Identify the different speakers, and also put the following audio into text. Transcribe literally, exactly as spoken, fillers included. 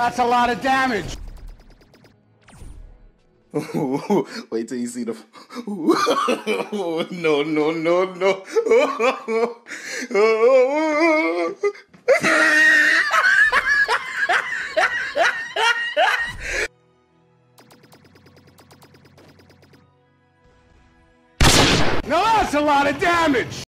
Speaker 1: That's a lot of damage.
Speaker 2: Wait till you see the. No, no, no, no.
Speaker 1: Now that's a lot of damage.